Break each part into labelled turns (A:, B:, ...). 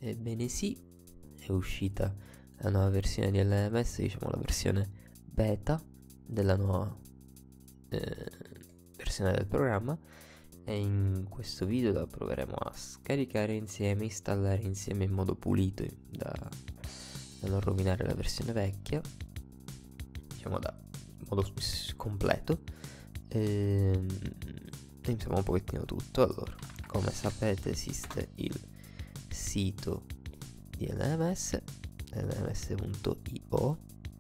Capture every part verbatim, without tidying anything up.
A: Ebbene sì, è uscita la nuova versione di L M S, diciamo la versione beta della nuova eh, versione del programma, e in questo video la proveremo a scaricare insieme, installare insieme in modo pulito da, da non rovinare la versione vecchia, diciamo da in modo completo. E, insomma un pochettino tutto. Allora, come sapete esiste il sito di L M S, L M S punto i o.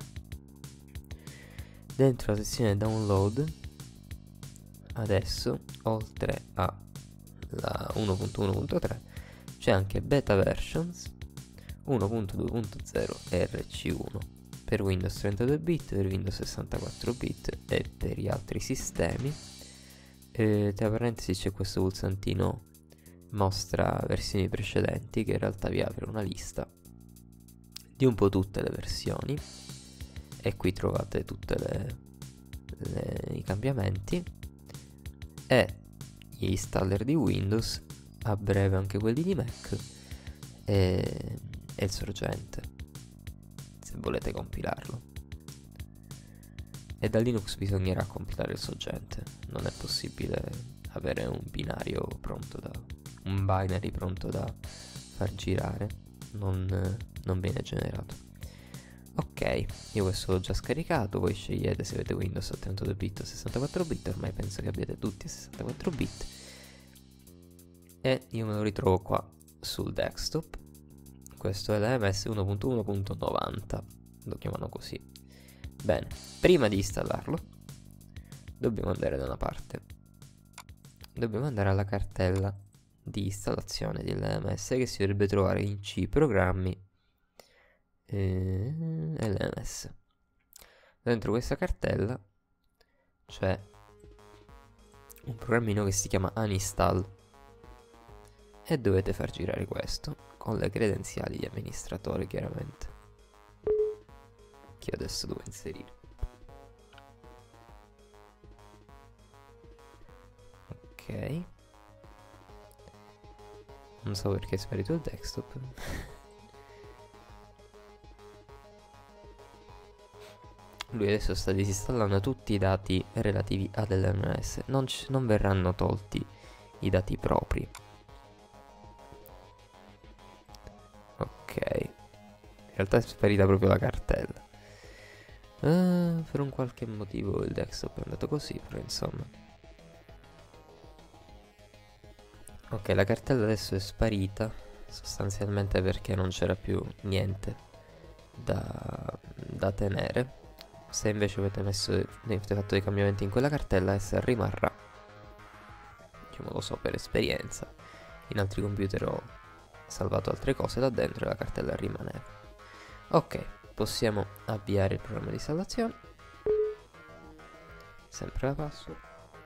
A: Dentro la sezione download adesso, oltre alla uno punto uno punto tre, c'è anche beta versions uno punto due punto zero R C uno per Windows trentadue bit, per Windows sessantaquattro bit e per gli altri sistemi. E tra parentesi c'è questo pulsantino mostra versioni precedenti, che in realtà vi apre una lista di un po' tutte le versioni, e qui trovate tutti i cambiamenti e gli installer di Windows, a breve anche quelli di Mac, e, e il sorgente se volete compilarlo. E da Linux bisognerà compilare il sorgente, non è possibile avere un binario pronto da un binary pronto da far girare, non, non viene generato. Ok, io questo l'ho già scaricato, voi scegliete se avete Windows a trentadue bit o sessantaquattro bit, ormai penso che abbiate tutti a sessantaquattro bit, e io me lo ritrovo qua sul desktop. Questo è L M S uno punto uno punto novanta, lo chiamano così. Bene, prima di installarlo dobbiamo andare da una parte, dobbiamo andare alla cartella di installazione di L M S, che si dovrebbe trovare in C programmi eh, L M S. Dentro questa cartella c'è un programmino che si chiama uninstall e dovete far girare questo con le credenziali di amministratore, chiaramente, che adesso devo inserire. Ok, non so perché è sparito il desktop. Lui adesso sta disinstallando tutti i dati relativi ad L M S, non, non verranno tolti i dati propri. Ok, in realtà è sparita proprio la cartella. Uh, per un qualche motivo il desktop è andato così, però insomma. Ok, la cartella adesso è sparita, sostanzialmente perché non c'era più niente da, da tenere. Se invece avete messo, avete fatto dei cambiamenti in quella cartella, essa rimarrà. Diciamo, lo so per esperienza. In altri computer ho salvato altre cose là dentro e la cartella rimaneva. Ok, possiamo avviare il programma di installazione. Sempre la password.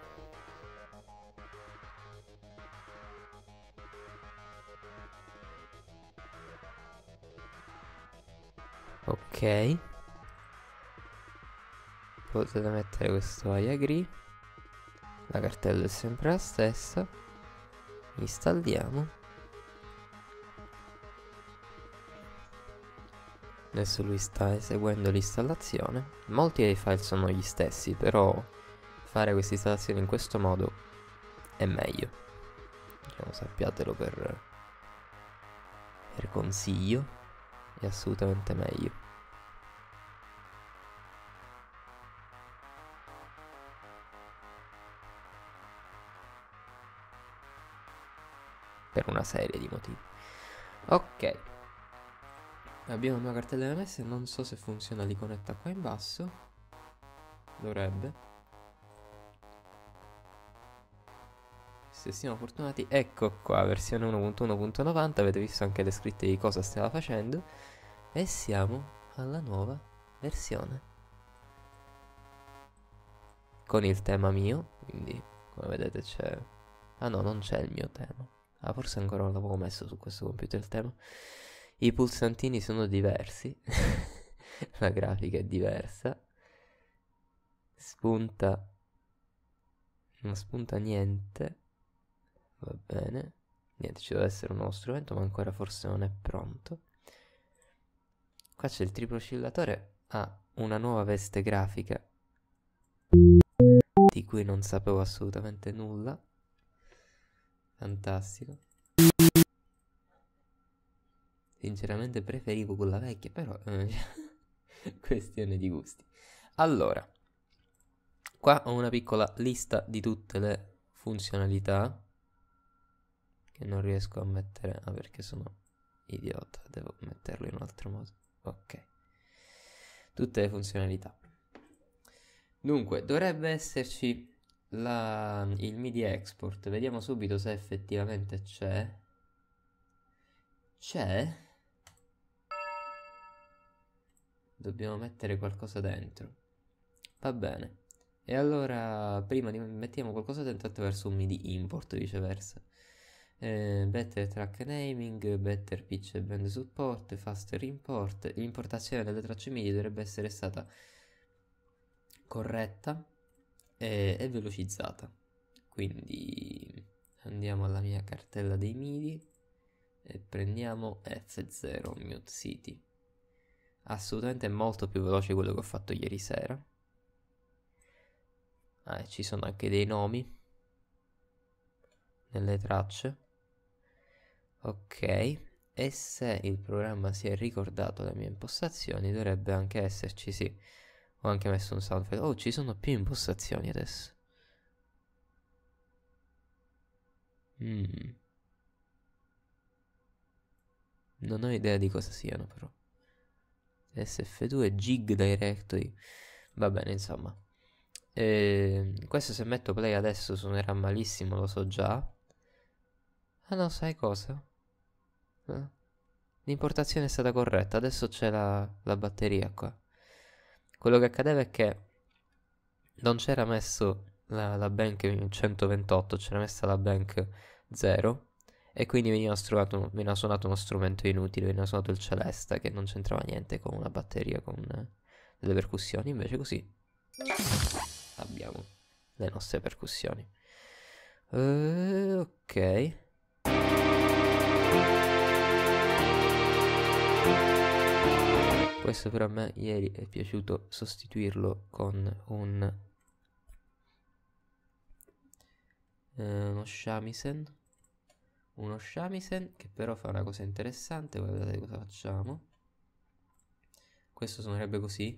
A: Ok, potete mettere questo I agree. La cartella è sempre la stessa. Installiamo. Adesso lui sta eseguendo l'installazione. Molti dei file sono gli stessi, però fare questa installazione in questo modo è meglio. Diciamo, sappiatelo per, per consiglio, è assolutamente meglio. Per una serie di motivi. Ok, abbiamo una cartella L M S, non so se funziona l'iconetta qua in basso. Dovrebbe. Se siamo fortunati, ecco qua, versione uno punto uno punto novanta, avete visto anche le scritte di cosa stava facendo, e siamo alla nuova versione con il tema mio, quindi come vedete c'è... ah no, non c'è il mio tema, ah forse ancora non l'avevo messo su questo computer il tema. I pulsantini sono diversi, la grafica è diversa, spunta, non spunta niente, va bene, Niente, ci deve essere un nuovo strumento, ma ancora forse non è pronto. Qua c'è il triplo oscillatore, ha una nuova veste grafica di cui non sapevo assolutamente nulla. Fantastico. Sinceramente preferivo quella vecchia, però eh, questione di gusti. Allora, qua ho una piccola lista di tutte le funzionalità che non riesco a mettere, ah, perché sono idiota, devo metterlo in un altro modo. Ok, tutte le funzionalità. Dunque, dovrebbe esserci la, il MIDI export. Vediamo subito se effettivamente c'è. C'è? Dobbiamo mettere qualcosa dentro. Va bene. E allora, prima di mettiamo qualcosa dentro attraverso un MIDI import, viceversa. Eh, better track naming, better pitch e band support, faster import. L'importazione delle tracce MIDI dovrebbe essere stata corretta e, e velocizzata. Quindi andiamo alla mia cartella dei MIDI e prendiamo F zero Mute City. Assolutamente molto più veloce di quello che ho fatto ieri sera. Ah, e ci sono anche dei nomi nelle tracce. Ok, e se il programma si è ricordato le mie impostazioni, dovrebbe anche esserci, sì. Ho anche messo un sound effect. Oh, ci sono più impostazioni adesso. Mm. Non ho idea di cosa siano, però. S F due Gig Directory. Va bene, insomma. E questo se metto play adesso suonerà malissimo, lo so già. Ah no, sai cosa? Eh? L'importazione è stata corretta, adesso c'è la, la batteria qua. Quello che accadeva è che non c'era messo la, la bank centoventotto, c'era messa la bank zero e quindi veniva, struato, veniva suonato uno strumento inutile, veniva suonato il celesta che non c'entrava niente con una batteria, con eh, delle percussioni, invece così abbiamo le nostre percussioni. Uh, ok. Questo però a me ieri è piaciuto sostituirlo con un eh, uno shamisen. Uno shamisen che però fa una cosa interessante. Guardate cosa facciamo. Questo suonerebbe così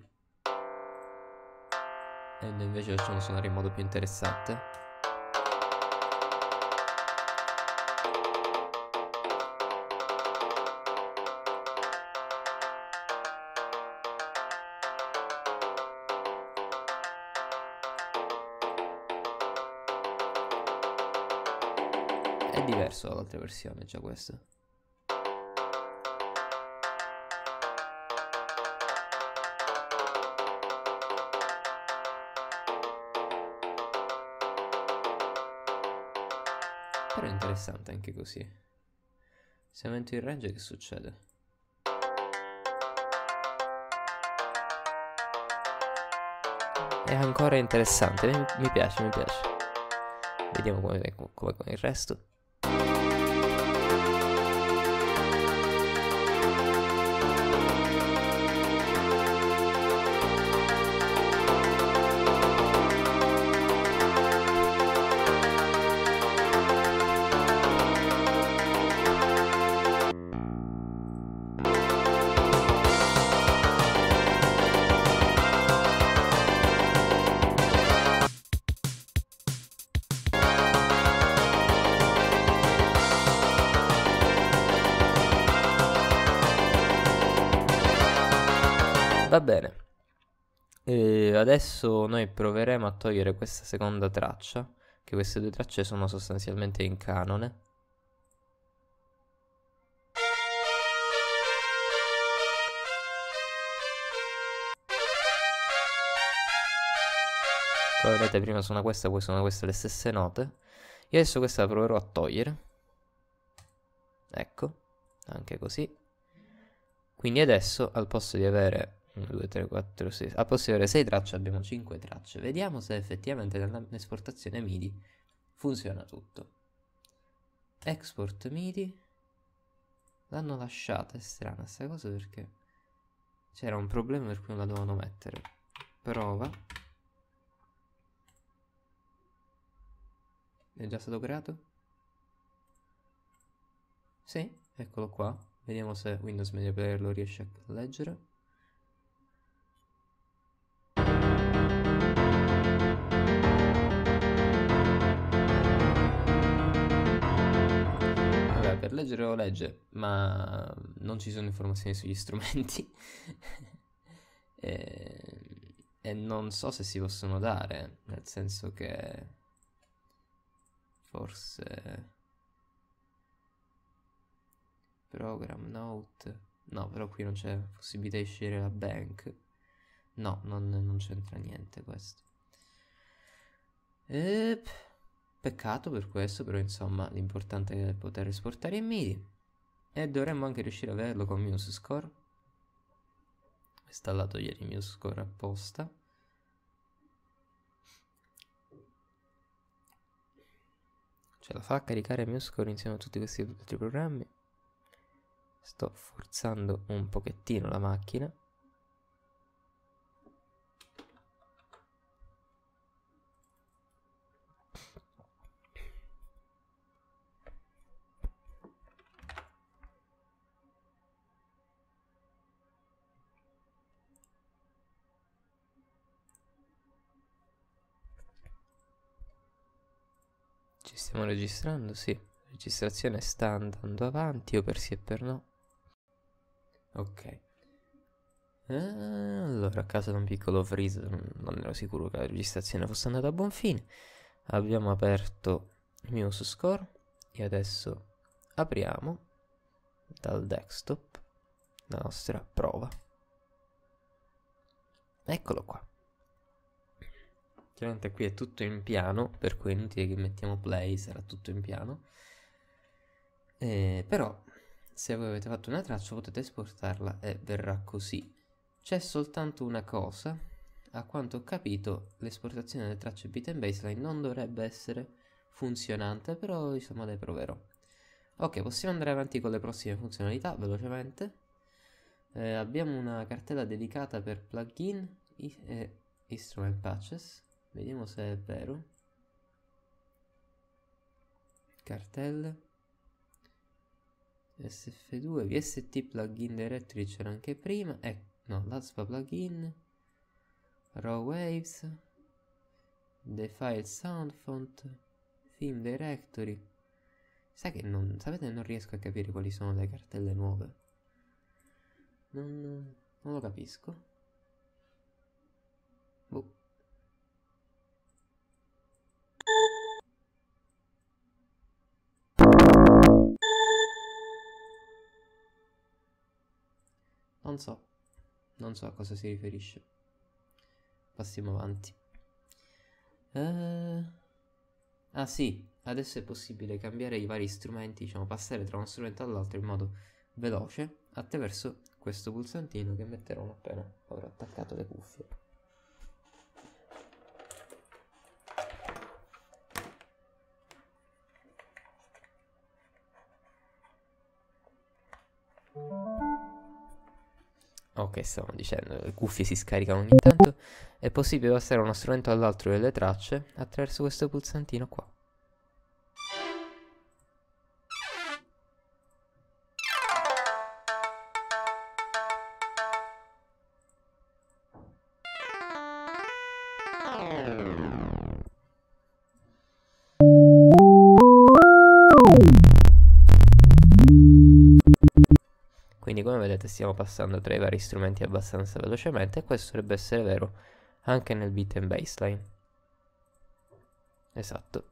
A: e noi invece facciamo suonare in modo più interessante. È diverso dall'altra versione, già questo. Però è interessante anche così. Se aumento il range che succede? È ancora interessante, mi, mi piace, mi piace. Vediamo come, come con il resto. Va bene, e adesso noi proveremo a togliere questa seconda traccia, che queste due tracce sono sostanzialmente in canone. Come vedete prima suona questa, poi suona queste le stesse note. Io adesso questa la proverò a togliere. Ecco, anche così. Quindi adesso al posto di avere uno, due, tre, quattro, sei. Al posto di avere sei tracce abbiamo cinque tracce. Vediamo se effettivamente nell'esportazione MIDI funziona tutto. export MIDI. L'hanno lasciata, è strana questa cosa perché c'era un problema per cui non la dovevano mettere. Prova. È già stato creato? Sì, eccolo qua. Vediamo se Windows Media Player lo riesce a leggere. Allora, per leggere lo legge, ma non ci sono informazioni sugli strumenti. e, e non so se si possono dare, nel senso che forse program note, no, però qui non c'è possibilità di scegliere la bank. No, non, non c'entra niente questo. E... peccato per questo, però insomma l'importante è poter esportare in MIDI. E dovremmo anche riuscire a averlo con MuseScore. Ho installato ieri MuseScore apposta. Ce la fa a caricare MuseScore insieme a tutti questi altri programmi. Sto forzando un pochettino la macchina. Ci stiamo registrando? Sì. La registrazione sta andando avanti, o per sì e per no. Ok. Allora, a causa di un piccolo freeze, non ero sicuro che la registrazione fosse andata a buon fine. Abbiamo aperto MuseScore e adesso apriamo dal desktop la nostra prova. Eccolo qua. Chiaramente qui è tutto in piano, per cui è inutile che mettiamo play, sarà tutto in piano. Eh, però, se voi avete fatto una traccia potete esportarla e verrà così. C'è soltanto una cosa, a quanto ho capito l'esportazione delle tracce beat and baseline non dovrebbe essere funzionante, però insomma le proverò. Ok, possiamo andare avanti con le prossime funzionalità velocemente. Eh, abbiamo una cartella dedicata per plugin e instrument patches. Vediamo se è vero. Cartelle S F due, V S T plugin directory c'era anche prima. Eh, no, l'A S P A plugin, Raw Waves, The File Sound Font, Theme Directory. Sai che non, sapete, non riesco a capire quali sono le cartelle nuove. Non, non lo capisco. Boh. Non so, non so a cosa si riferisce. Passiamo avanti. Uh... Ah sì, adesso è possibile cambiare i vari strumenti, diciamo passare tra uno strumento all'altro in modo veloce attraverso questo pulsantino che metterò appena avrò attaccato le cuffie. Ok, stavamo dicendo, le cuffie si scaricano ogni tanto. È possibile passare da uno strumento all'altro delle tracce attraverso questo pulsantino qua. Quindi come vedete stiamo passando tra i vari strumenti abbastanza velocemente, e questo dovrebbe essere vero anche nel beat and bassline. Esatto.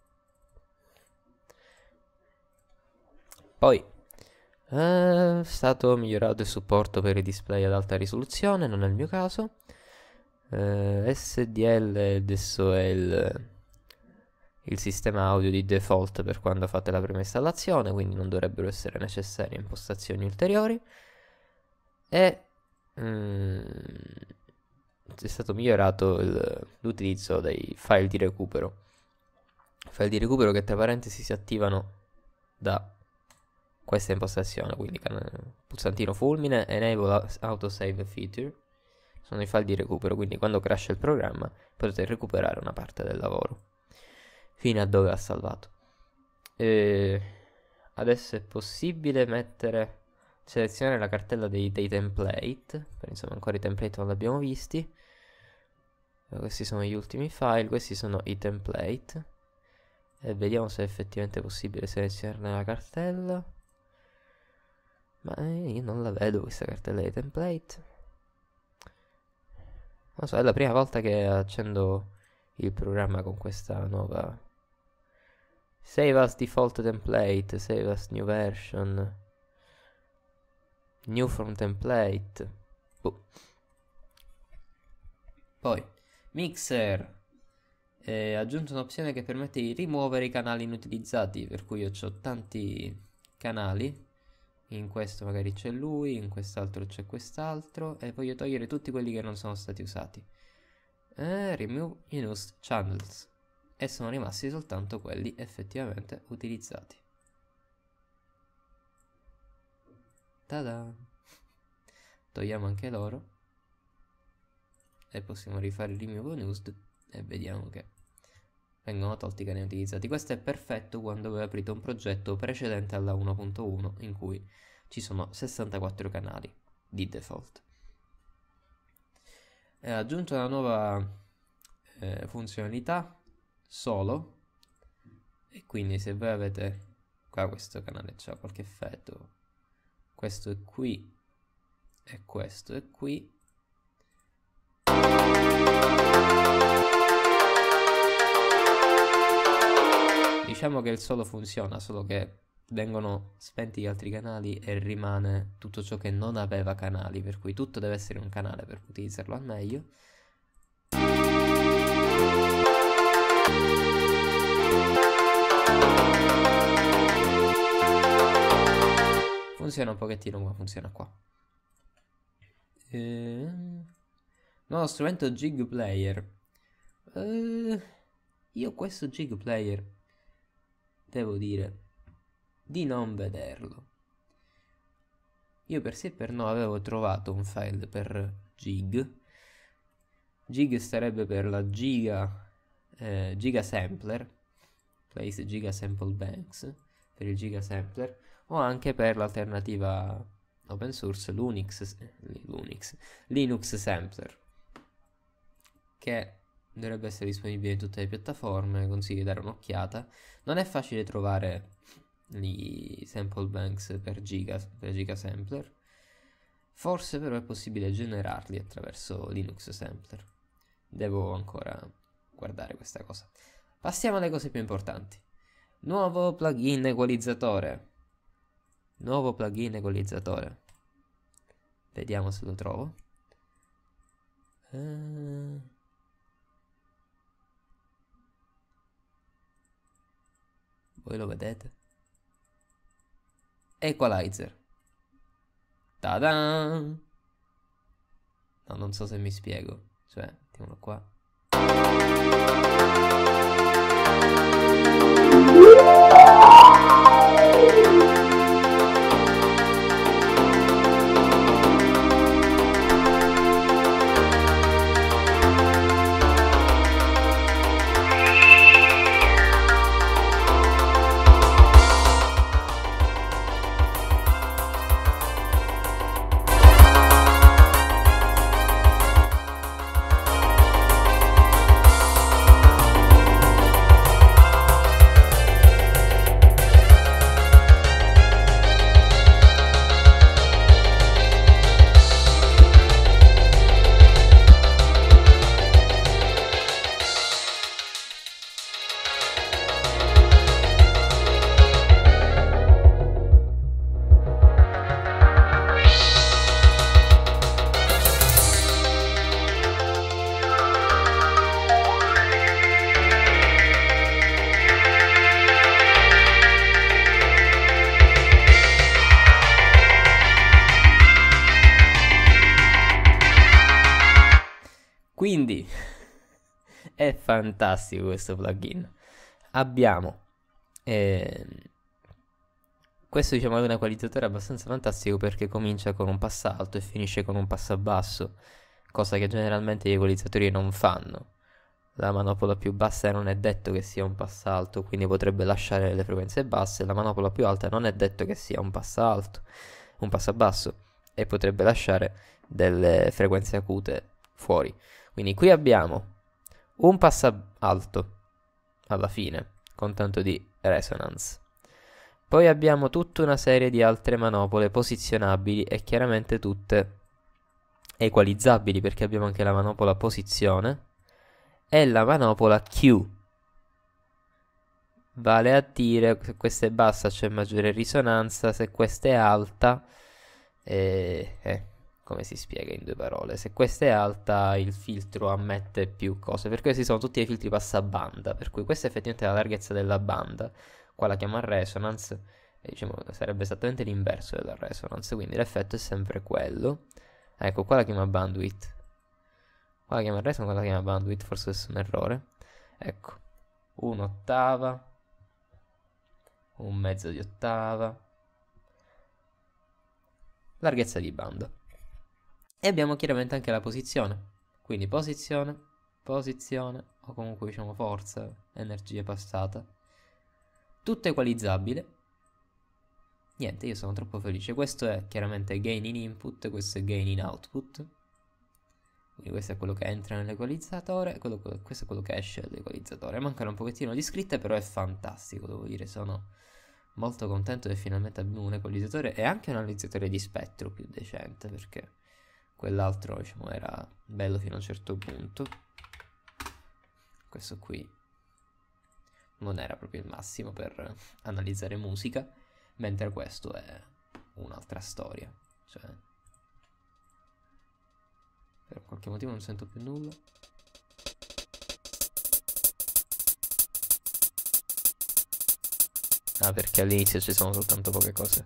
A: Poi è stato migliorato il supporto per i display ad alta risoluzione, non è il mio caso. eh, S D L adesso è il, il sistema audio di default per quando fate la prima installazione, quindi non dovrebbero essere necessarie impostazioni ulteriori. E mm, è stato migliorato l'utilizzo dei file di recupero. File di recupero che tra parentesi si attivano da questa impostazione, quindi pulsantino fulmine, enable autosave feature, sono i file di recupero, quindi quando crasha il programma potete recuperare una parte del lavoro fino a dove ha salvato. E adesso è possibile mettere, selezionare la cartella dei, dei template, per insomma ancora i template non li abbiamo visti. Questi sono gli ultimi file, questi sono i template, e vediamo se è effettivamente possibile selezionarne la cartella. Ma io non la vedo questa cartella dei template. Non so, è la prima volta che accendo il programma con questa nuova Save as default template, save as new version, new from template. Boh. Poi Mixer, eh, aggiunto un'opzione che permette di rimuovere i canali inutilizzati, per cui io ho tanti canali. In questo magari c'è lui, in quest'altro c'è quest'altro, e voglio togliere tutti quelli che non sono stati usati. Eh, remove unused channels. E sono rimasti soltanto quelli effettivamente utilizzati. Tada! Togliamo anche loro. E possiamo rifare il remove unused. E vediamo che vengono tolti i canali utilizzati. Questo è perfetto quando voi aprite un progetto precedente alla uno punto uno in cui ci sono sessantaquattro canali di default. È aggiunto una nuova eh, funzionalità solo, e quindi se voi avete qua questo canale c'ha qualche effetto, questo è qui e questo è qui, diciamo che il solo funziona, solo che vengono spenti gli altri canali e rimane tutto ciò che non aveva canali, per cui tutto deve essere un canale per utilizzarlo al meglio. Funziona un pochettino come funziona qua. Ehm, nuovo strumento Jig Player. Ehm, io questo Jig Player devo dire di non vederlo. Io per sì e per no avevo trovato un file per Jig. Jig starebbe per la Giga eh, Giga Sampler, place Giga Sample Banks, per il Giga Sampler, o anche per l'alternativa open source Linux, Linux, Linux Sampler, che dovrebbe essere disponibile in tutte le piattaforme. Consiglio di dare un'occhiata. Non è facile trovare i sample banks per Giga, per Giga Sampler. Forse però è possibile generarli attraverso Linux Sampler. Devo ancora guardare questa cosa. Passiamo alle cose più importanti. Nuovo plugin equalizzatore. Nuovo plugin equalizzatore. Vediamo se lo trovo. Uh... Voi lo vedete? Equalizer. Ta-da! No, non so se mi spiego. Cioè, mettiamolo qua. Quindi è fantastico questo plugin. Abbiamo eh, questo diciamo è un equalizzatore abbastanza fantastico perché comincia con un passa alto e finisce con un passa basso, cosa che generalmente gli equalizzatori non fanno. La manopola più bassa non è detto che sia un passa alto, quindi potrebbe lasciare le frequenze basse. La manopola più alta non è detto che sia un passa alto, un passa basso, e potrebbe lasciare delle frequenze acute fuori. Quindi qui abbiamo un passa alto alla fine con tanto di resonance. Poi abbiamo tutta una serie di altre manopole posizionabili e chiaramente tutte equalizzabili, perché abbiamo anche la manopola posizione e la manopola Q. Vale a dire, se questa è bassa c'è maggiore risonanza, se questa è alta, eh, eh, come si spiega in due parole? Se questa è alta il filtro ammette più cose, per questi sono tutti i filtri passabanda, per cui questa è effettivamente la larghezza della banda, qua la chiamo resonance, e diciamo sarebbe esattamente l'inverso della resonance, quindi l'effetto è sempre quello. Ecco, qua la chiama bandwidth, qua la chiama resonance, qua la chiama bandwidth, forse è un errore. Ecco, un'ottava, un mezzo di ottava, larghezza di banda. E abbiamo chiaramente anche la posizione, quindi posizione, posizione, o comunque diciamo forza, energia passata, tutto equalizzabile. Niente, io sono troppo felice. Questo è chiaramente gain in input, questo è gain in output. Quindi questo è quello che entra nell'equalizzatore, questo è quello che esce dall'equalizzatore. Mancano un pochettino di scritte, però è fantastico, devo dire, sono molto contento che finalmente abbiamo un equalizzatore e anche un analizzatore di spettro più decente, perché quell'altro, diciamo, era bello fino a un certo punto. Questo qui non era proprio il massimo per analizzare musica, mentre questo è un'altra storia. Cioè, per qualche motivo non sento più nulla. Ah, perché all'inizio ci sono soltanto poche cose.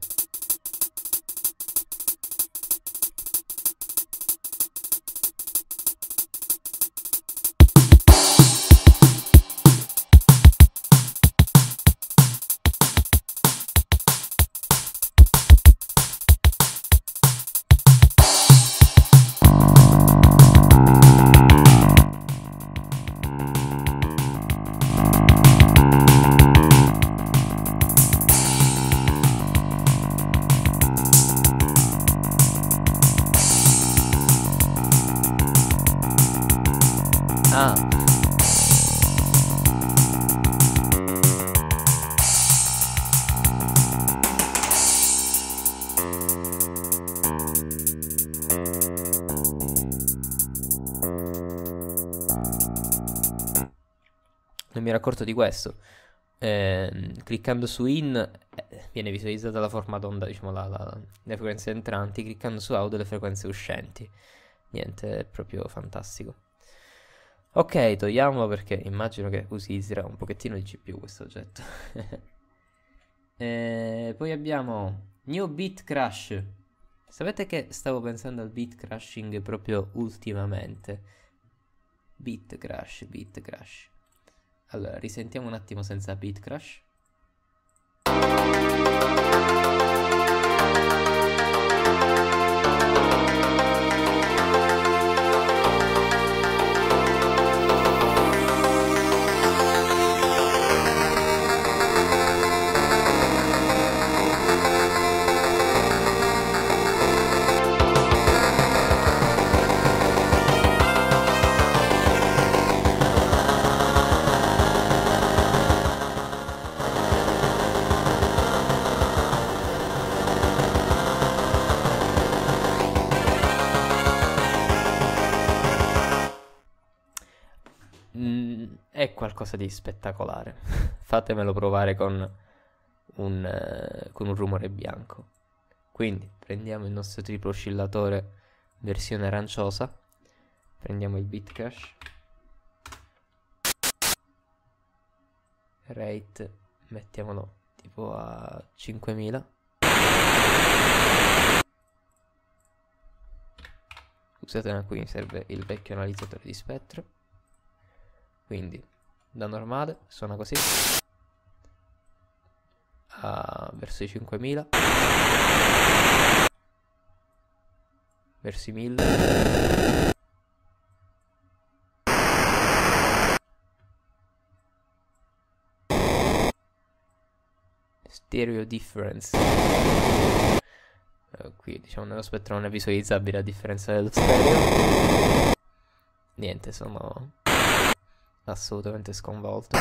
A: Ah. Non mi ero accorto di questo. Eh, cliccando su in eh, viene visualizzata la forma d'onda, diciamo la, la, le frequenze entranti, cliccando su out le frequenze uscenti. Niente, è proprio fantastico. Ok, togliamolo perché immagino che utilizzerà un pochettino di G P U questo oggetto. E poi abbiamo New Bit Crash. Sapete che stavo pensando al bit crashing proprio ultimamente? Bit crash, bit crash. Allora, risentiamo un attimo senza bit crash. È qualcosa di spettacolare. Fatemelo provare con un, eh, con un rumore bianco. Quindi prendiamo il nostro triplo oscillatore versione aranciosa, prendiamo il bit crash, rate mettiamolo tipo a cinquemila. Scusate, ma qui mi serve il vecchio analizzatore di spettro. Quindi da normale suona così. a, verso i cinquemila, verso i mille, stereo difference. Uh, qui diciamo nello spettro non è visualizzabile a differenza dello stereo. Niente, sono assolutamente sconvolto.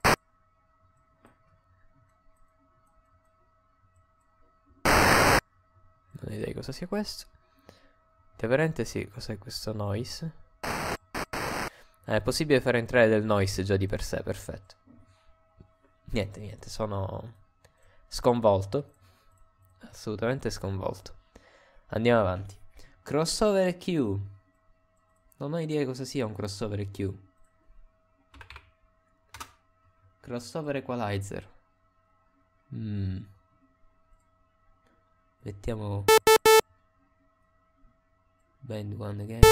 A: Non ho idea di cosa sia questo. Tra parentesi, cos'è questo noise? Eh, è possibile fare entrare del noise già di per sé, perfetto. Niente, niente, sono sconvolto. Assolutamente sconvolto. Andiamo avanti. Crossover E Q. Non ho idea cosa sia un crossover E Q. Crossover Equalizer. Mm. Mettiamo Band One Again.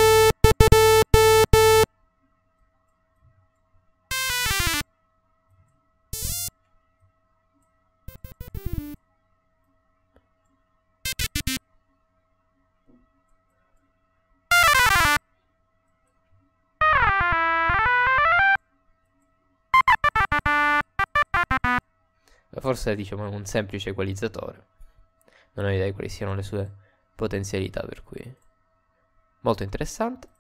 A: Forse diciamo un semplice equalizzatore. Non ho idea di quali siano le sue potenzialità, per cui molto interessante.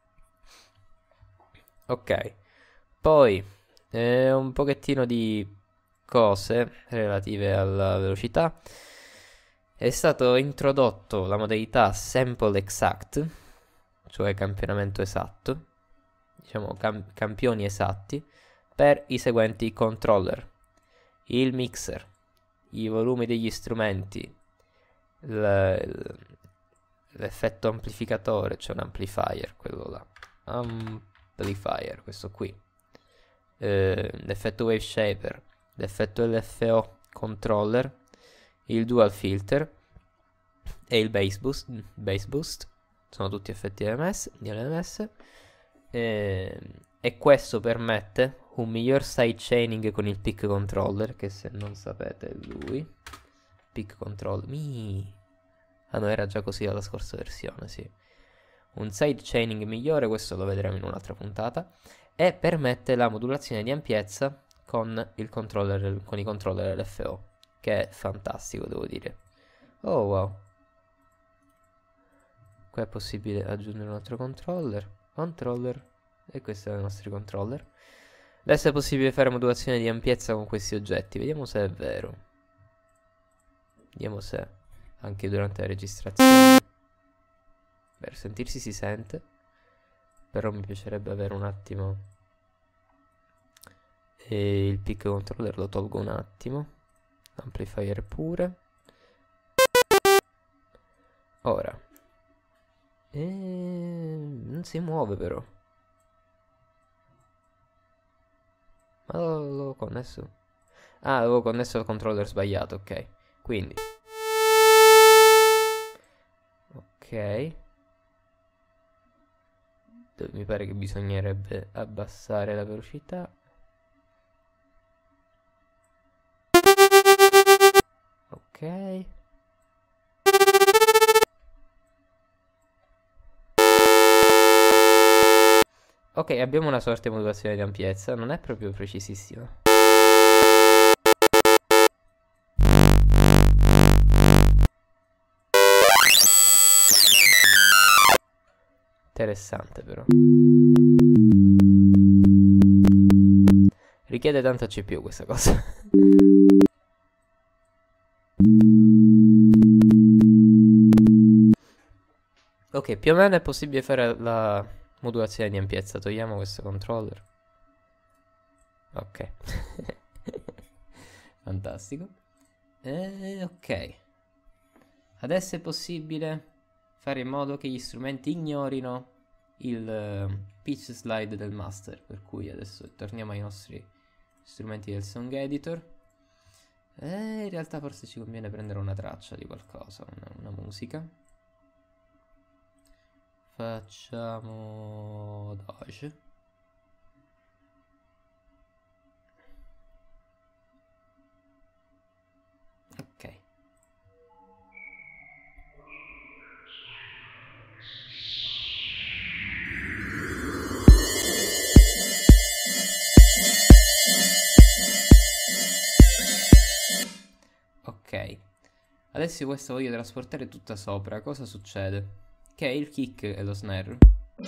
A: Ok, poi eh, un pochettino di cose relative alla velocità. È stato introdotto la modalità Sample Exact, cioè campionamento esatto, diciamo cam campioni esatti, per i seguenti controller: il mixer, i volumi degli strumenti, l'effetto amplificatore, cioè un amplifier, quello là, amplifier, questo qui, eh, l'effetto wave shaper, l'effetto L F O controller, il dual filter e il bass boost, bass boost. Sono tutti effetti L M S, di L M S, e, e questo permette un miglior sidechaining con il pick controller, che se non sapete è lui. Pick controller, mi... ah no, era già così dalla scorsa versione, sì. Un sidechaining migliore, questo lo vedremo in un'altra puntata, e permette la modulazione di ampiezza con il controller, con i controller L F O, che è fantastico, devo dire. Oh wow. Qua è possibile aggiungere un altro controller, controller, e questi sono i nostri controller. Adesso è possibile fare modulazione di ampiezza con questi oggetti, vediamo se è vero. Vediamo se anche durante la registrazione. Per sentirsi si sente, però mi piacerebbe avere un attimo. E il pick controller lo tolgo un attimo, amplifier pure. Ora e... non si muove però. Ma l'avevo connesso? Ah, avevo connesso al controller sbagliato, ok. Quindi ok, mi pare che bisognerebbe abbassare la velocità. Ok. Ok, abbiamo una sorta di modulazione di ampiezza, non è proprio precisissima. Interessante però. Richiede tanta C P U questa cosa. Ok, più o meno è possibile fare la modulazione di ampiezza. Togliamo questo controller. Ok. Fantastico. E, ok. Adesso è possibile fare in modo che gli strumenti ignorino il uh, pitch slide del master. Per cui adesso torniamo ai nostri strumenti del song editor. E in realtà forse ci conviene prendere una traccia di qualcosa, una, una musica. Facciamo Doge. Ok. Ok. Adesso questo voglio trasportare tutta sopra. Cosa succede? Che il kick e lo snare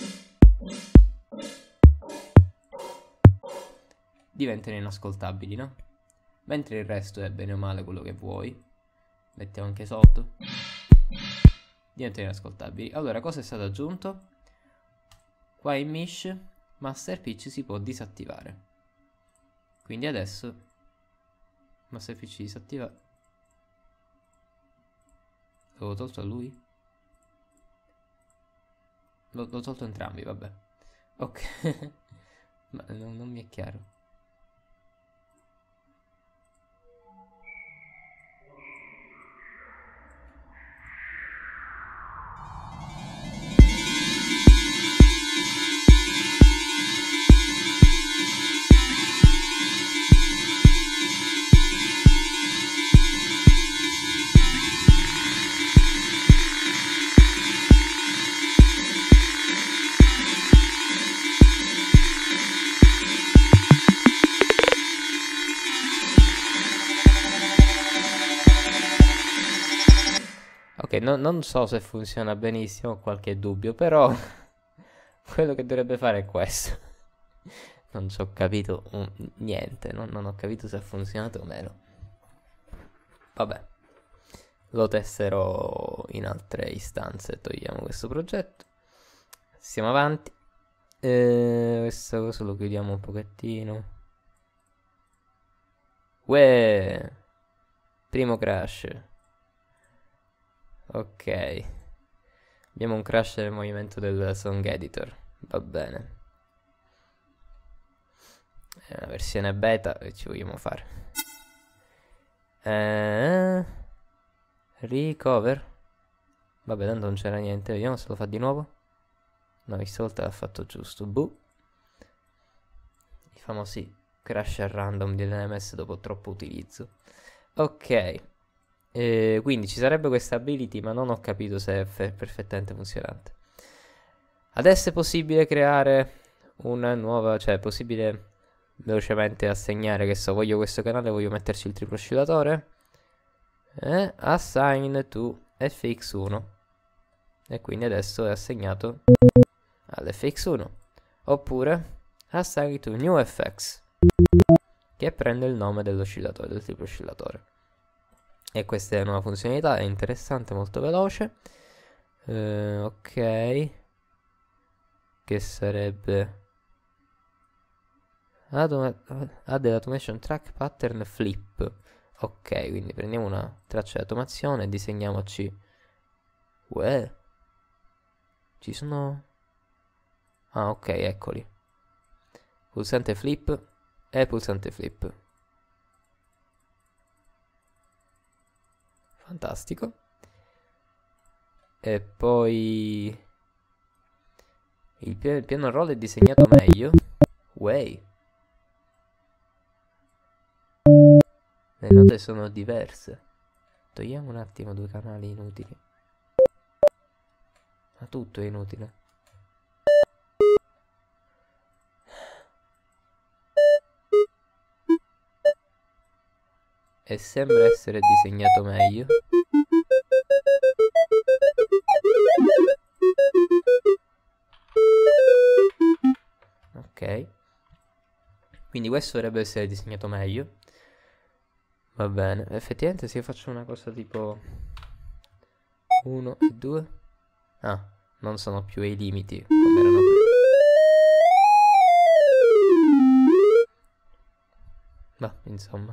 A: diventano inascoltabili, no? Mentre il resto è bene o male quello che vuoi. Mettiamo anche sotto. Diventano inascoltabili. Allora, cosa è stato aggiunto? Qua in Mesh Master Pitch si può disattivare. Quindi adesso Master Pitch disattiva. L'avevo tolto a lui? L'ho tolto entrambi, vabbè. Ok. Ma non, non mi è chiaro. Ok, no, non so se funziona benissimo, ho qualche dubbio, però quello che dovrebbe fare è questo. Non ci ho capito um, niente, no? Non ho capito se ha funzionato o meno. Vabbè, lo testerò in altre istanze, togliamo questo progetto. Siamo avanti. Eh, questa cosa lo chiudiamo un pochettino. Uè, primo crash. Ok. Abbiamo un crash nel movimento del song editor. Va bene. È una versione beta che ci vogliamo fare. Eh, recover. Vabbè, tanto non c'era niente. Vediamo se lo fa di nuovo. No, questa volta l'ha fatto giusto. Buh. I famosi crash a random dell'N M S dopo troppo utilizzo. Ok. Eh, quindi ci sarebbe questa ability, ma non ho capito se è perfettamente funzionante. Adesso è possibile creare una nuova, cioè è possibile velocemente assegnare che so, voglio questo canale, voglio metterci il triplo oscillatore. Eh, assign to F X uno. E quindi adesso è assegnato all'F X uno. Oppure assign to new F X, che prende il nome dell'oscillatore, del triplo oscillatore. E questa è una nuova funzionalità, è interessante, molto veloce. eh, Ok, che sarebbe add, add automation track pattern flip. Ok, quindi prendiamo una traccia di automazione e disegniamoci. Uè, ci sono... Ah, ok, eccoli. Pulsante flip e pulsante flip. Fantastico. E poi il, pi il piano roll è disegnato meglio. Way. Le note sono diverse. Togliamo un attimo due canali inutili. Ma tutto è inutile. E sembra essere disegnato meglio. Ok. Quindi questo dovrebbe essere disegnato meglio. Va bene. Effettivamente se io faccio una cosa tipo uno e due. Ah, non sono più ai limiti come erano prima. Ma insomma,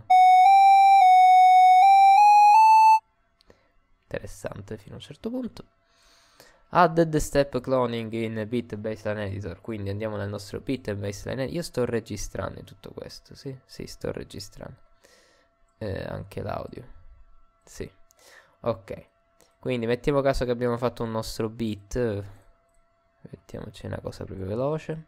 A: interessante fino a un certo punto. Added step cloning in bit baseline editor. Quindi andiamo nel nostro bit baseline editor. Io sto registrando in tutto questo. Sì, sì, sto registrando eh, anche l'audio. Sì, ok. Quindi mettiamo caso che abbiamo fatto un nostro bit. Mettiamoci una cosa proprio veloce.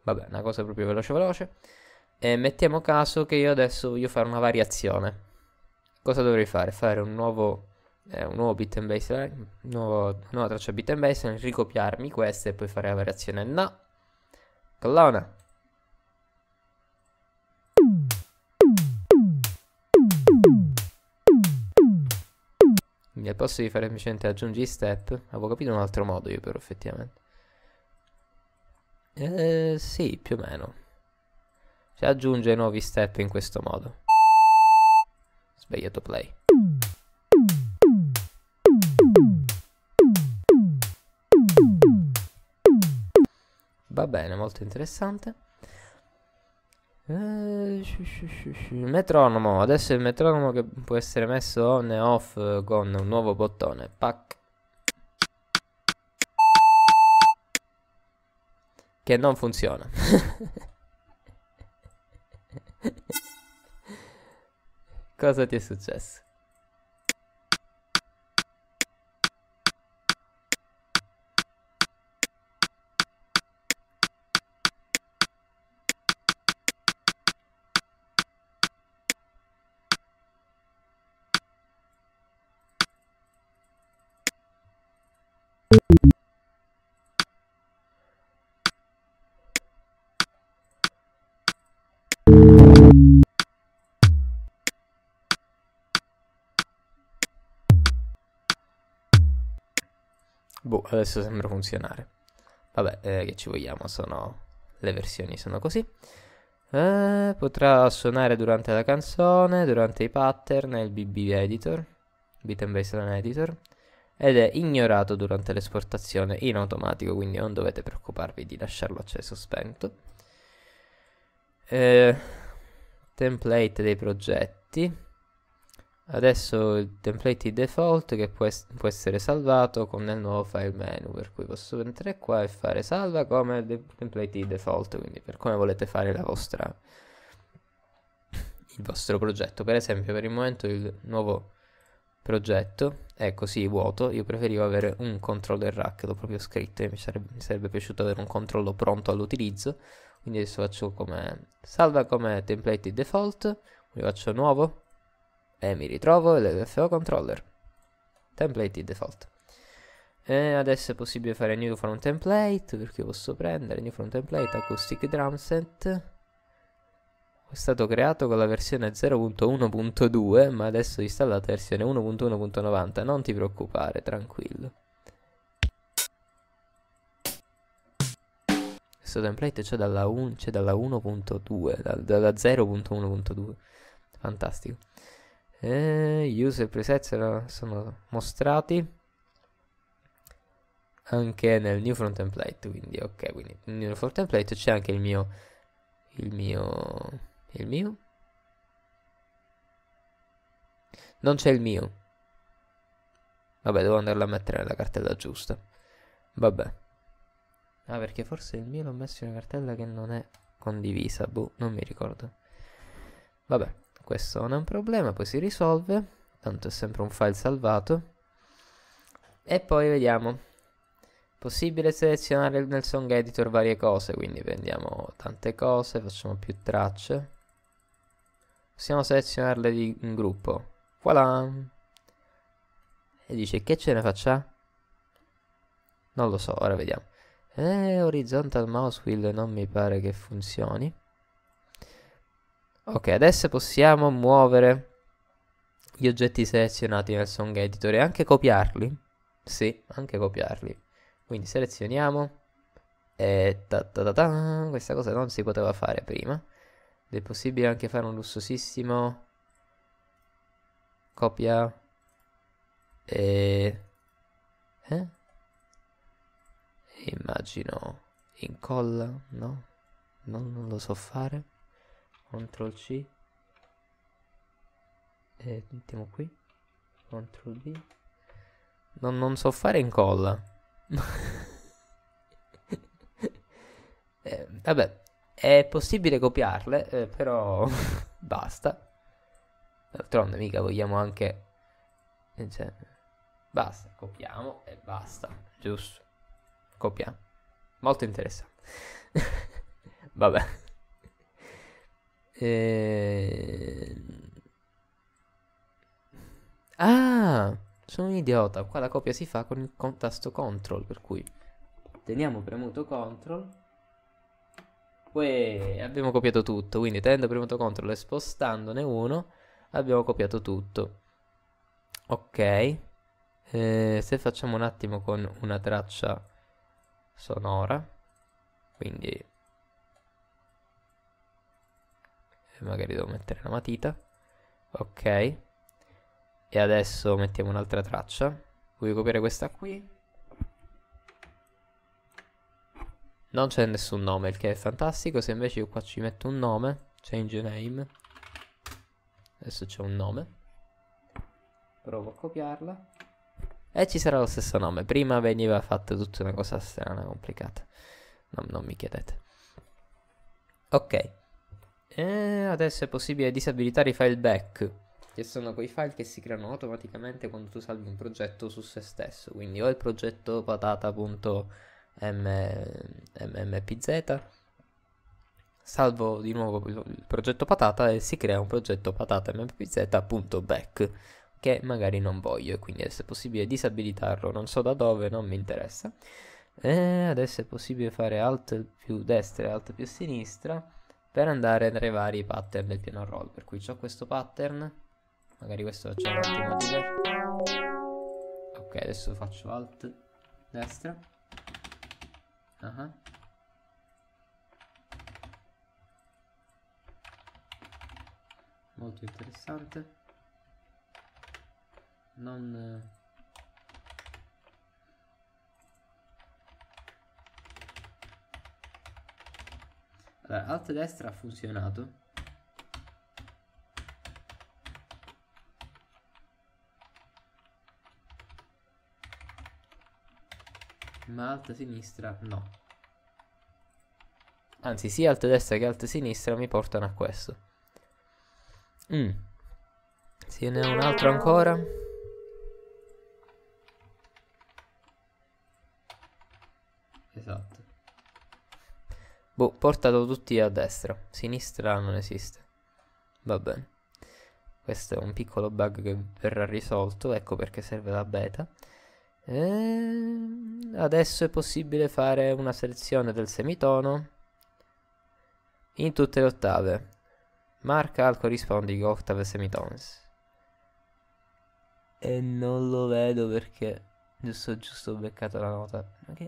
A: Vabbè, una cosa proprio veloce veloce. E mettiamo caso che io adesso voglio fare una variazione. Cosa dovrei fare? Fare un nuovo, eh, un nuovo bit and baseline, nuovo, nuova traccia bit and baseline, ricopiarmi questa e poi fare la variazione. No! Collana! Quindi al posto di fare semplicemente aggiungi step, avevo capito un altro modo io però effettivamente. Eh, sì, più o meno. Cioè aggiunge nuovi step in questo modo. Sbagliato play. Va bene, molto interessante. Eh, il metronomo, adesso il metronomo che può essere messo on e off con un nuovo bottone. Pac. Che non funziona. Cosa ti è successo? Boh, adesso sembra funzionare. Vabbè, eh, che ci vogliamo, sono... le versioni sono così. Eh, potrà suonare durante la canzone, durante i pattern e il B B editor, bit and baseline editor, ed è ignorato durante l'esportazione in automatico, quindi non dovete preoccuparvi di lasciarlo acceso o spento. Eh, template dei progetti. Adesso il template di default che può, es può essere salvato con il nuovo file menu, per cui posso entrare qua e fare salva come template di default, quindi per come volete fare la vostra, il vostro progetto. Per esempio, per il momento il nuovo progetto è così vuoto, io preferivo avere un controller rack, l'ho proprio scritto e mi sarebbe, mi sarebbe piaciuto avere un controllo pronto all'utilizzo, quindi adesso faccio come salva come template di default, quindi faccio nuovo e mi ritrovo l'L F O controller template di default. E adesso è possibile fare new from template, perché posso prendere new from template acoustic drum set. È stato creato con la versione zero punto uno punto due, ma adesso è installata versione uno punto uno punto novanta. Non ti preoccupare, tranquillo. Questo template c'è dalla, dalla uno punto due, da, dalla zero punto uno punto due. Fantastico. Eh, user preset sono mostrati anche nel new from template, quindi ok, quindi nel new from template c'è anche il mio il mio il mio non c'è il mio, vabbè, devo andarlo a mettere nella cartella giusta, vabbè, ah, perché forse il mio l'ho messo in una cartella che non è condivisa, boh, non mi ricordo, vabbè. Questo non è un problema, poi si risolve, tanto è sempre un file salvato. E poi vediamo. Possibile selezionare nel song editor varie cose, quindi prendiamo tante cose, facciamo più tracce. Possiamo selezionarle di in gruppo. Voilà! E dice che ce ne faccia? Non lo so, ora vediamo. Eh, horizontal mouse wheel non mi pare che funzioni. Ok, adesso possiamo muovere gli oggetti selezionati nel song editor e anche copiarli. Sì, anche copiarli. Quindi selezioniamo e ta ta ta ta, questa cosa non si poteva fare prima. Ed è possibile anche fare un lussuosissimo copia e eh? Immagino incolla, no? Non, non lo so fare. Control C e mettiamo qui Control V. Non, non so fare incolla. eh, vabbè, è possibile copiarle, eh, però basta. D'altronde mica vogliamo anche, cioè, basta, copiamo e basta, giusto, copiamo. Molto interessante. Vabbè. E... Ah, sono un idiota. Qua la copia si fa con il con tasto control, per cui teniamo premuto control. Poi abbiamo copiato tutto, quindi tenendo premuto control e spostandone uno abbiamo copiato tutto. Ok. Eh, se facciamo un attimo con una traccia sonora, quindi magari devo mettere la matita. Ok. E adesso mettiamo un'altra traccia. Voglio copiare questa qui. Non c'è nessun nome, il che è fantastico. Se invece io qua ci metto un nome, change name, adesso c'è un nome, provo a copiarla e ci sarà lo stesso nome. Prima veniva fatta tutta una cosa strana, complicata. No, non mi chiedete. Ok. E adesso è possibile disabilitare i file back, che sono quei file che si creano automaticamente quando tu salvi un progetto su se stesso. Quindi ho il progetto patata.mmppz, salvo di nuovo il progetto patata e si crea un progetto patata.mppz.back che magari non voglio, e quindi adesso è possibile disabilitarlo, non so da dove, non mi interessa. E adesso è possibile fare alt più destra e alt più sinistra per andare tra i vari pattern del piano roll. Per cui ho questo pattern, magari questo facciamo un attimo diverso. Ok, adesso faccio alt destra. Uh-huh. Molto interessante. Non... Allora, alt destra ha funzionato. Ma alt sinistra no. Anzi, sia alt destra che alt sinistra mi portano a questo. Mm. Se ne ho un altro ancora. Esatto. Boh, portato tutti a destra. Sinistra non esiste. Va bene. Questo è un piccolo bug che verrà risolto. Ecco perché serve la beta. E adesso è possibile fare una selezione del semitono in tutte le ottave. Mark all corresponding octave semitones. E non lo vedo perché giusto giusto ho beccato la nota. Ok.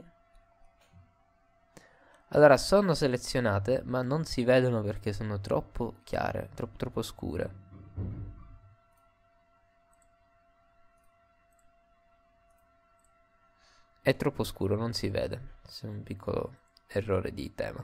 A: Allora, sono selezionate, ma non si vedono perché sono troppo chiare, troppo, troppo scure. È troppo scuro, non si vede. C'è un piccolo errore di tema.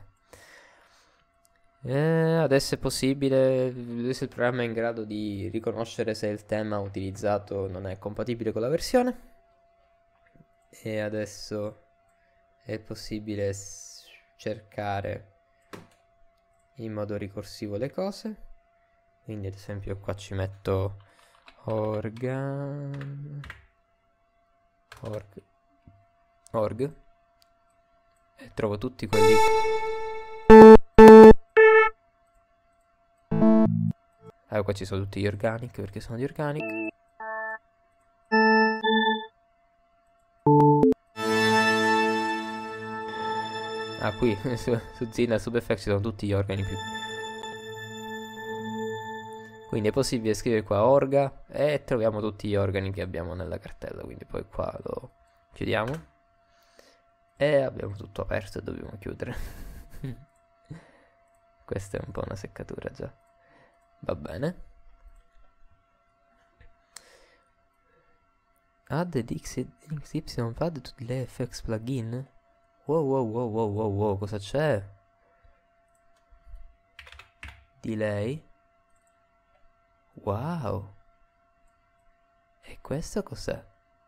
A: E adesso è possibile, adesso il programma è in grado di riconoscere se il tema utilizzato non è compatibile con la versione. E adesso è possibile cercare in modo ricorsivo le cose. Quindi ad esempio qua ci metto organ org org e trovo tutti quelli. Allora qua ci sono tutti gli organic perché sono di organic. Ah, qui su, su Zilla SubFX ci sono tutti gli organi più. Quindi è possibile scrivere qua orga e troviamo tutti gli organi che abbiamo nella cartella. Quindi poi qua lo chiudiamo e abbiamo tutto aperto e dobbiamo chiudere. Questa è un po' una seccatura già. Va bene. Add X Y pad to delay F X plugin. Wow wow wow wow wow wow, cosa c'è? Delay. Wow. E questo cos'è?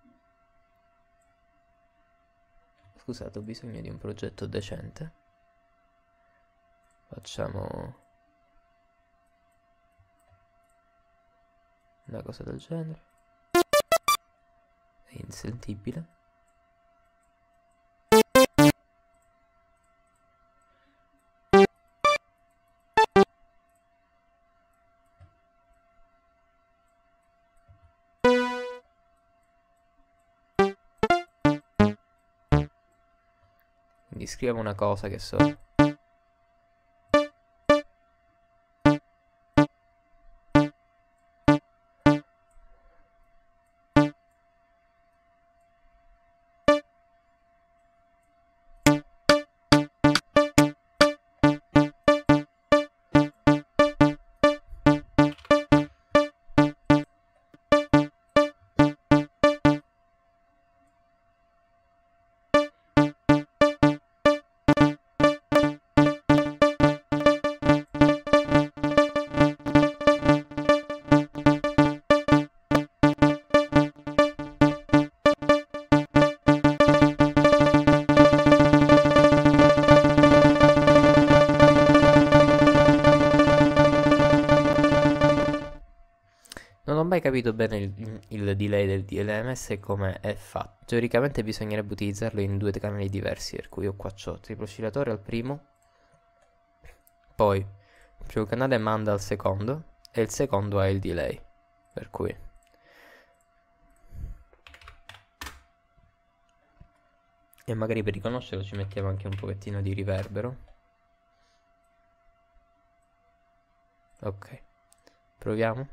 A: Scusate, ho bisogno di un progetto decente. Facciamo una cosa del genere. È insentibile. Quindi scriviamo una cosa che so. Non ho mai capito bene il, il delay del D L M S e come è fatto. Teoricamente bisognerebbe utilizzarlo in due canali diversi, per cui io qua c'ho triplo oscillatore al primo, poi il primo canale manda al secondo e il secondo ha il delay, per cui e magari per riconoscerlo ci mettiamo anche un pochettino di riverbero. Ok, proviamo.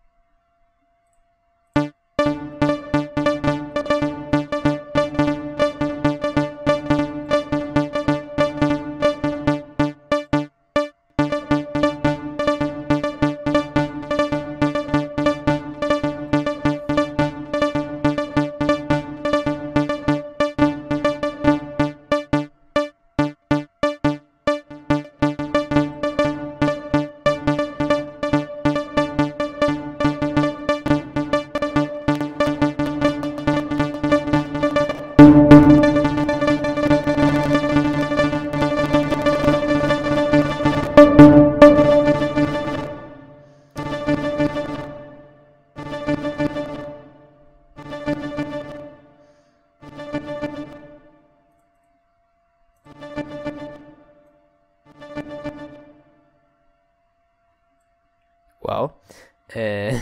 A: Wow. Eh...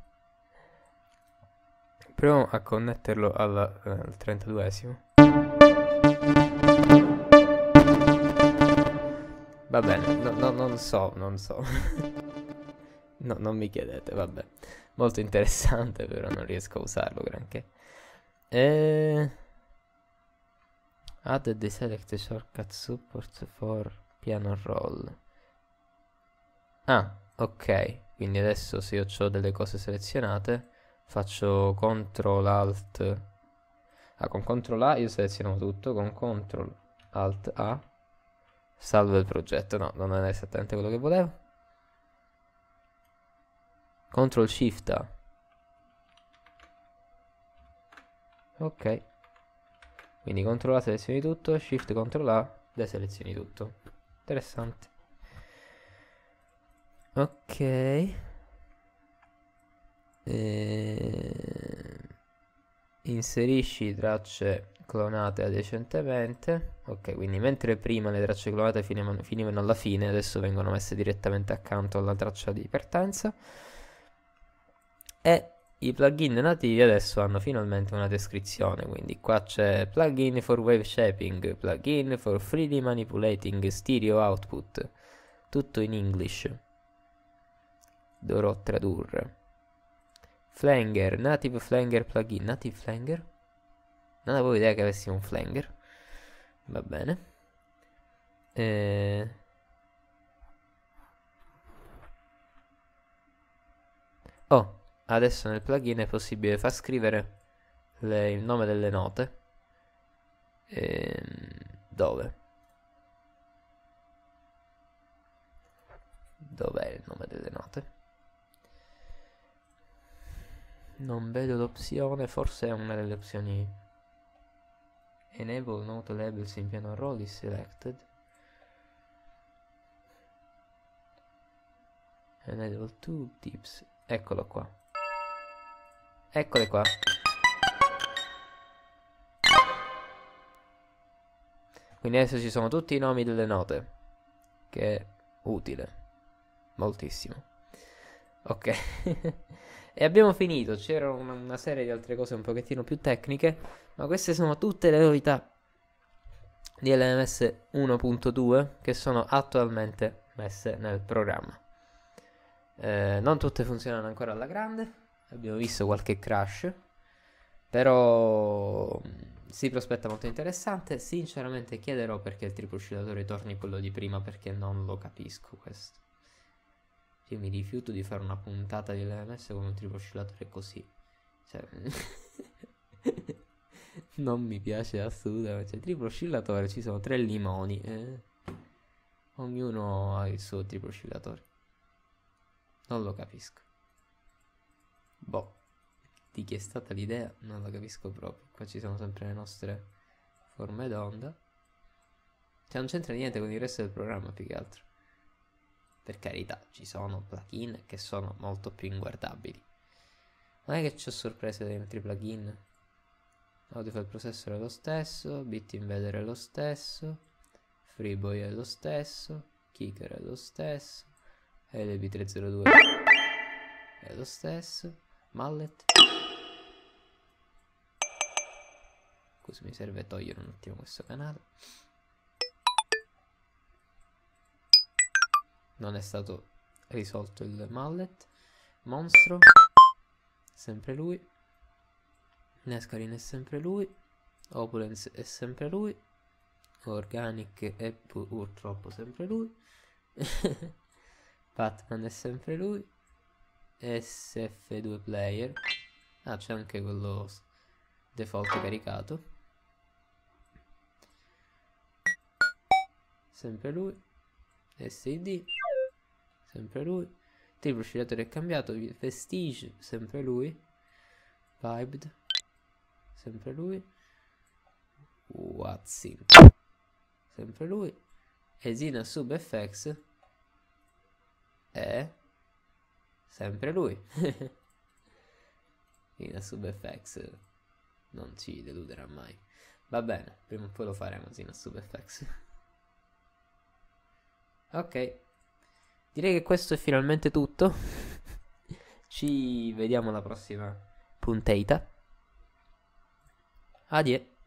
A: Proviamo a connetterlo alla, eh, al trentaduesimo. Va bene, no, no, non so, non so. No, non mi chiedete, vabbè. Molto interessante, però non riesco a usarlo granché. E... Add the select shortcut support for piano roll. Ah, ok. Quindi adesso se io ho delle cose selezionate, faccio control alt. Ah, con control A io seleziono tutto, con control alt A salvo il progetto. No, non è esattamente quello che volevo. Control shift A. Ok. Quindi control A selezioni tutto, shift control A deselezioni tutto. Interessante. Ok. E... Inserisci tracce clonate adiacentemente. Ok, quindi mentre prima le tracce clonate finivano, finivano alla fine, adesso vengono messe direttamente accanto alla traccia di partenza. E i plugin nativi adesso hanno finalmente una descrizione, quindi qua c'è plugin for wave shaping, plugin for freely manipulating stereo output, tutto in English. Dovrò tradurre. Flanger, native flanger plugin, native flanger? Non avevo idea che avessimo un flanger. Va bene. E... Oh, adesso nel plugin è possibile far scrivere le, il nome delle note. E... Dove? Dov'è il nome delle note? Non vedo l'opzione, forse è una delle opzioni. Enable note labels in piano roll is selected. Enable two tips. Eccolo qua. Eccole qua. Quindi adesso ci sono tutti i nomi delle note. Che è utile. Moltissimo. Ok. E abbiamo finito. C'era una, una serie di altre cose un pochettino più tecniche, ma queste sono tutte le novità D L M S uno punto due che sono attualmente messe nel programma. Eh, non tutte funzionano ancora alla grande, abbiamo visto qualche crash, però si prospetta molto interessante. Sinceramente chiederò perché il triposcilatore torni quello di prima, perché non lo capisco questo. Io mi rifiuto di fare una puntata di L M S con un triposcilatore così, cioè non mi piace assolutamente. Cioè, triplo oscillatore, ci sono tre limoni, eh. Ognuno ha il suo triplo oscillatore. Non lo capisco. Boh, di chi è stata l'idea non lo capisco proprio. Qua ci sono sempre le nostre forme d'onda. Cioè non c'entra niente con il resto del programma, più che altro. Per carità, ci sono plugin che sono molto più inguardabili. Non è che c'ho sorprese dei altri plugin. Audio file processor è lo stesso, bit invader è lo stesso, Freeboy è lo stesso, Kicker è lo stesso, L B trecentodue è lo stesso, Mallet. Scusa, mi serve togliere un attimo questo canale. Non è stato risolto il Mallet. Monstro, sempre lui. Nescarin è sempre lui, Opulence è sempre lui, Organic è pur purtroppo sempre lui, Batman è sempre lui, S F due player, ah c'è anche quello default caricato, sempre lui, S I D, sempre lui, triplo oscillatore è cambiato, Vestige, sempre lui, Vibed, sempre lui, Watson, sempre lui, Esina Sub F X è sempre lui. Esina Sub F X non ci deluderà mai. Va bene, prima o poi lo faremo Esina Sub F X. Ok, direi che questo è finalmente tutto. Ci vediamo alla prossima puntata. Addio.